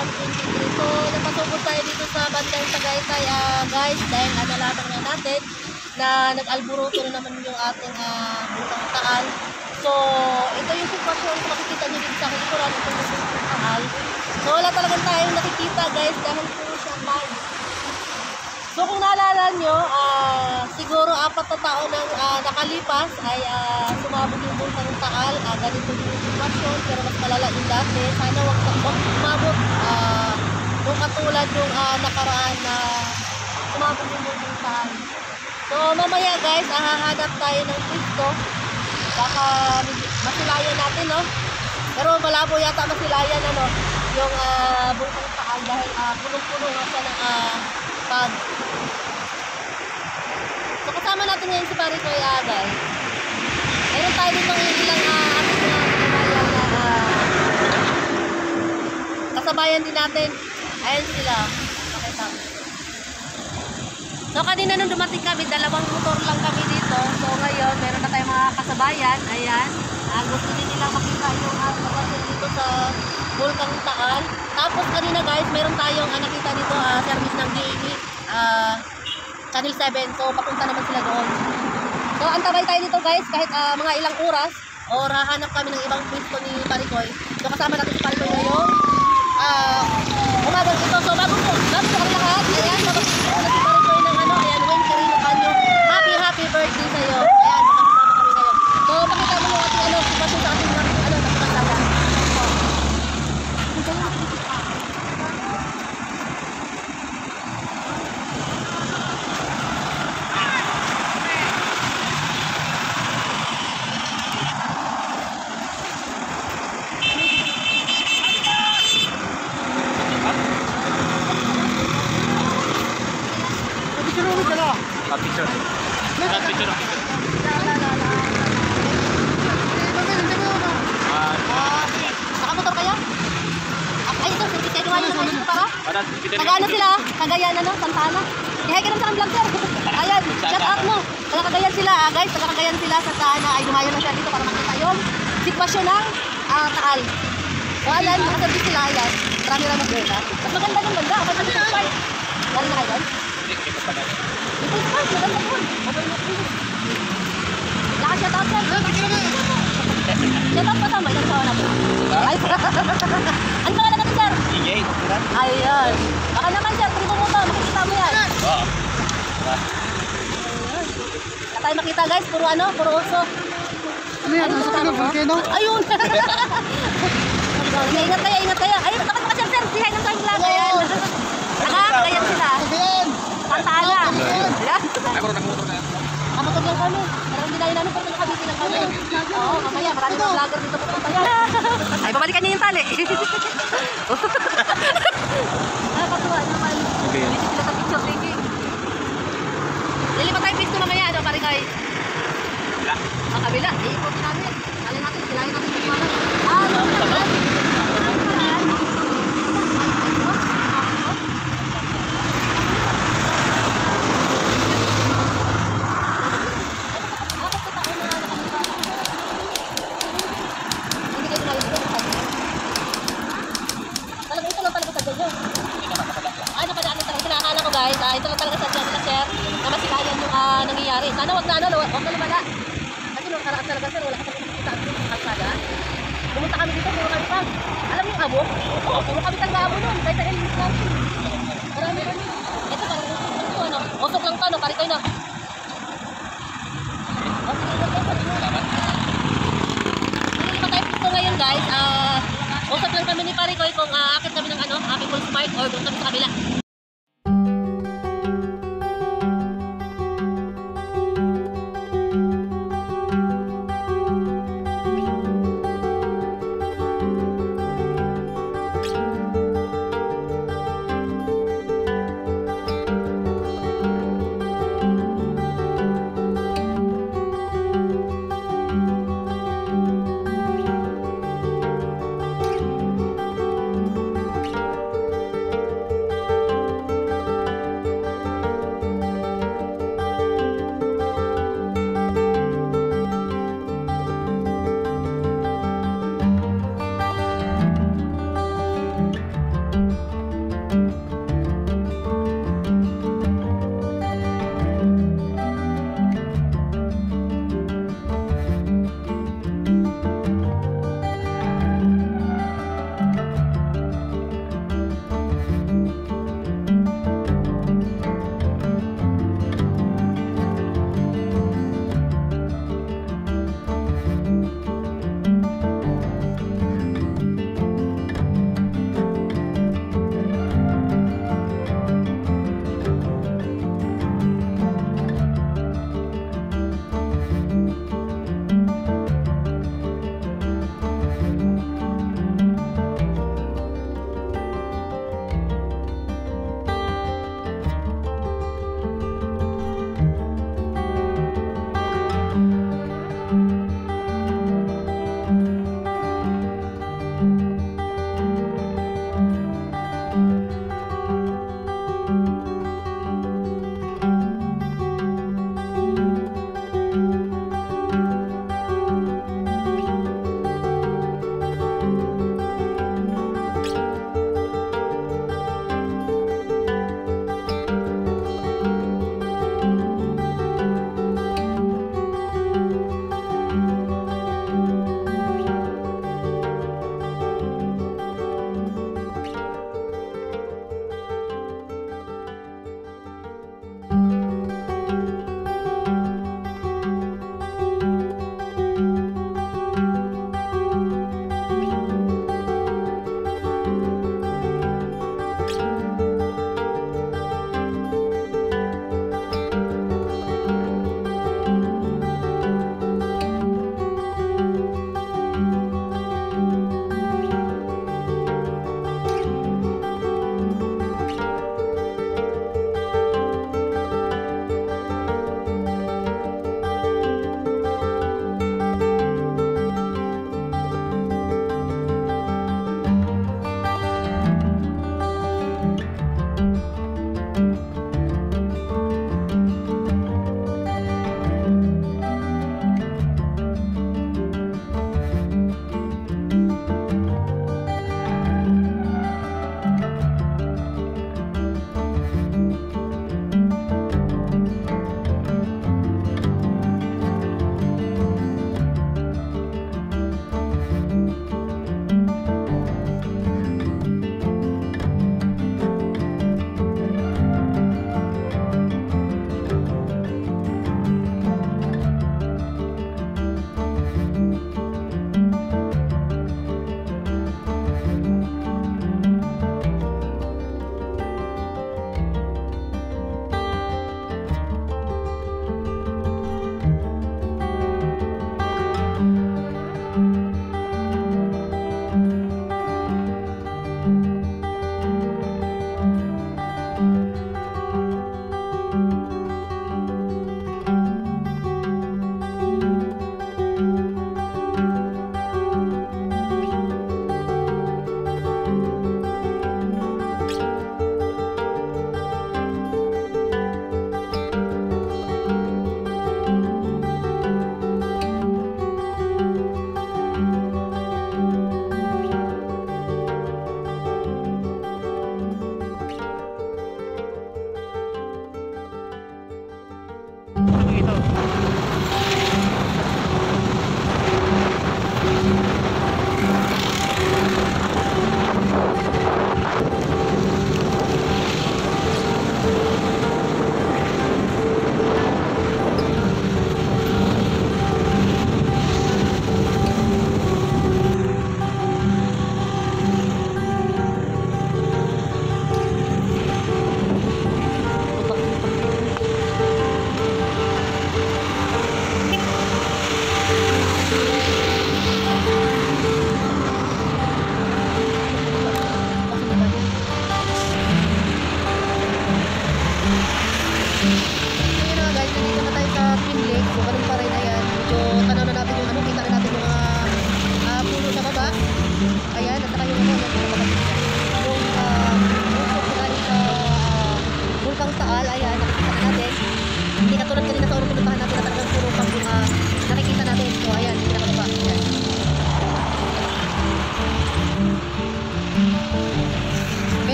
2023. So, napasugod tayo dito sa bandang Tagaytay, guys, dahil nalaman nga natin na nag-alburuto na naman yung ating Bulkang Taal. So, ito yung sitwasyon kung makikita nyo dito sa aking likuran, itong Bulkang Taal. So, wala talagang tayong nakikita, guys, dahil puro siya live. So, kung naalala nyo, siguro 4 na taon nang nakalipas ay sumabog yung Bulkang Taal. Ganito yung sitwasyon, pero mas malala yung dati. Sana wag sumabog nung katulad nung nakaraan na sumabog yung Bulkang Taal. So, mamaya guys, hahanap tayo ng pisto. Baka masilayan natin, no? Pero malabo yata masilayan, ano, yung Bulkang Taal dahil punong-puno nga siya ng pag. So, kasama natin ngayon si Pare Kuya, guys. Meron tayo dito ng ilang ating mga kasabayan din natin. Ayan sila. Pakita. So, kanina nung dumating kami, 2 motor lang kami dito. So, ngayon, meron na tayong mga kasabayan. Ayan. Gusto din nilang makita yung kapatid dito sa Bulkang Taal. Tapos, kanina guys, meron tayong nakita dito service ng GE. Channel 7. So, papunta naman sila doon. So, antabay tayo dito guys, kahit mga ilang oras. Or hahanap kami ng ibang pwesto ni Parikoy. So, kasama natin si Parikoy ngayong umagang ito. So, bago kami lahat. Ayan, bago si Parikoy ng ayan, Wayne Carino Canyo. Happy birthday sa'yo. Ayan, makasama kami ngayon. So, pakita mo yung ating sitwasyon sa ating nakasama. Nakamotor kaya? Ay, ito, sige kayo naman yung para? Kagano sila? Cagayan, Santana. Ihay ka naman sa kang vlog, sir. Ayan, shout out mo. Taga-Cagayan sila, guys. Taga-Cagayan sila sa Santana. Ay, dumayo na siya dito para makita yung sitwasyon ng Taal. So, ayan, nakasabi sila, ayan. Marami-rami sila. Mas maganda yung banda. Kapag nandito sa fight. Lalo na kayo? Ito yung fight, maganda yun. Lakas shout out, sir. Shout out pa tama, ilang sawa natin. Ano pangalan natin, sir? DJ. Ayan. Baka naman, sir, primo mo to. Makikita mo yan. Oo. Ayan. Na tayo makita, guys. Puro oso. Ano yan? Nasa tayo ng volcano? Ayun. Ingat tayo. Ayun, dapat makasir, sir. Sihay ng tayong vlog. Ayan. Kagayan sila. Pantala. Ayan. Ay, puro nagmotor na yan. Nakamotor lang kami. Parang dinayo namin pag nakabiti lang kami. Oo, mamaya. Marami mga vlogger dito pupunta yan. Ay, babalikan niyo yung tali. Nakakatuwa naman. Busy sila sa picture taking. Lilipat tayo pisto mamaya, pare kay. Kabila. Ang kabila. Iikot namin. Alin natin, silahin natin yung mga. Guys, ito lang talaga sa dyan, sir, na masilayan yung nangyayari. Sana wag na lumala. Kasi nung karaan talaga, sir, wala ka talaga makikita ang kalsada. Pumunta kami dito, puro kami pa. Alam mo yung abo? Oo, puro kami tag-abo nun. Kahit sa Elvis natin. Marami kami. Ito, parang usok lang to, usok lang to, pare kayo na. Hindi pa tayo pito ngayon, guys. Usap lang kami ni Pare Koy kung akit kami ng People's Park or doon kami sa kabila.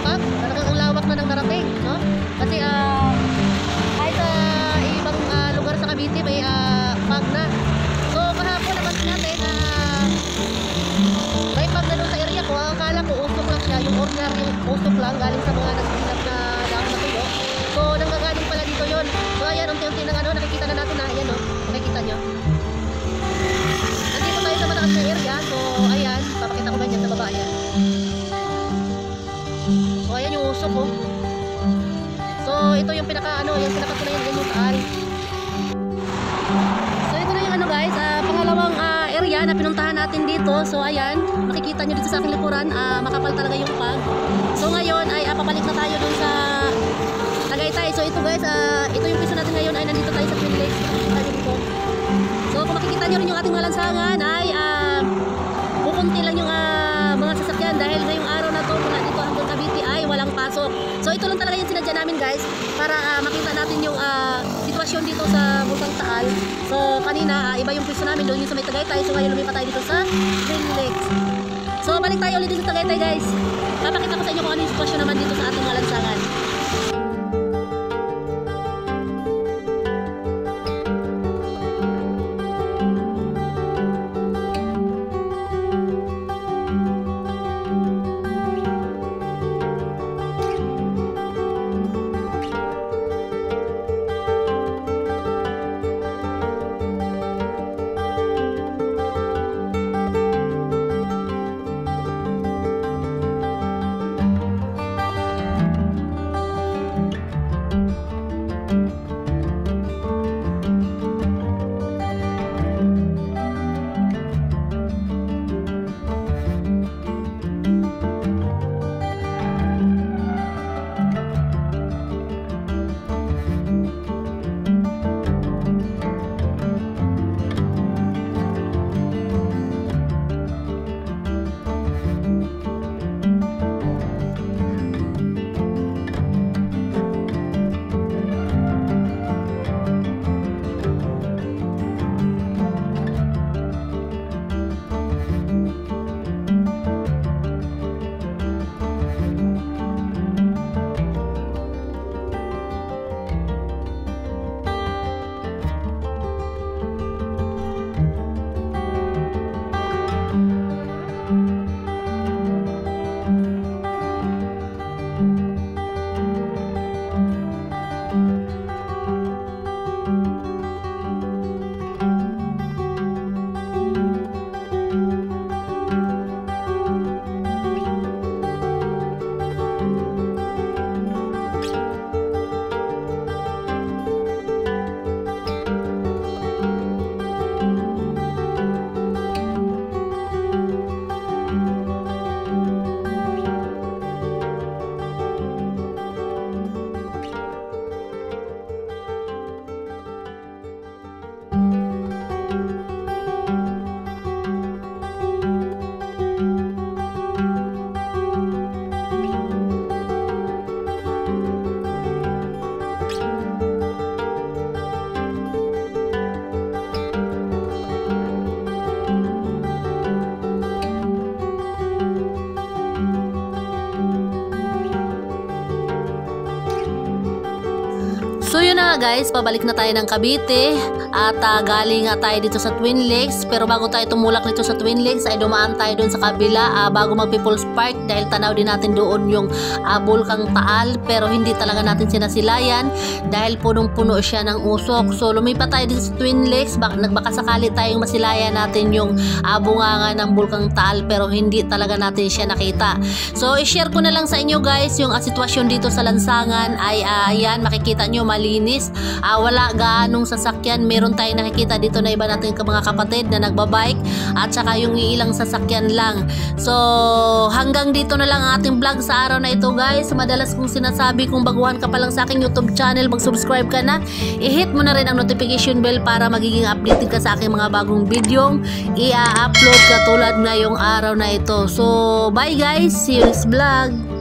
pag, talagang ang lawak na ng narating, no? Kasi kahit sa ibang lugar sa Cavite may pag na. So kahapon naman natin may pag na doon sa area ko. Akala ko usok lang siya, yung ordinary usok lang galing sa mga nagsisinap na dahon na tuyo. So nanggagaling pala dito yon. So ayan, unti-unti na nakikita na natin na, ayan o, nakikita nyo. Nandito tayo sa mataas na area. So ayan, papakita ko ba dyan sa baba, ayan. So ayan yung usok ko. So ito yung yung pinakatunayan din yung taal. So ito na yung guys, pangalawang area na pinuntahan natin dito. So ayan, makikita nyo dito sa aking likuran, makapal talaga yung pag. So ngayon ay papalik na tayo dun sa Tagaytay. So ito guys, ito yung piso natin ngayon ay nandito tayo sa Twin Lakes. Makikita nyo dito. So kung makikita nyo rin yung ating mga lansangan ay kukunti lang yung mga sasakyan dahil ngayong araw na to mula dito hanggang Cavite ay walang pasok. So ito lang talaga yung sinadya namin guys para makita natin yung sitwasyon dito sa Bulkang Taal. So kanina iba yung pwesto namin doon yung sa may Tagaytay. So ngayon lumipat tayo dito sa Twin Lakes. So balik tayo ulit dito sa Tagaytay guys. Papakita ko sa inyo kung ano yung sitwasyon naman dito sa ating mga lansangan. So yun na guys, pabalik na tayo ng Cavite at galing nga tayo dito sa Twin Lakes. Pero bago tayo tumulak dito sa Twin Lakes ay dumaan tayo doon sa kabila bago mag People's Park dahil tanaw din natin doon yung Bulkang Taal, pero hindi talaga natin sinasilayan dahil punong-puno siya ng usok. So lumipat tayo dito sa Twin Lakes, nagbaka sakali tayong masilayan natin yung bunganga ng Bulkang Taal, pero hindi talaga natin siya nakita. So i-share ko na lang sa inyo guys yung sitwasyon dito sa lansangan ay ayan, makikita nyo malinis, wala gaanong sasakyan. Meron tayong nakikita dito na iba natin mga kapatid na nagbabike at saka yung ilang sasakyan lang. So hanggang dito na lang ang ating vlog sa araw na ito guys. Madalas kong sinasabi, kung baguhan ka pa lang sa aking YouTube channel, mag-subscribe ka na, i-hit mo na rin ang notification bell para magiging updated ka sa aking mga bagong videong i-upload katulad ngayong araw na ito. So bye guys, see you next vlog.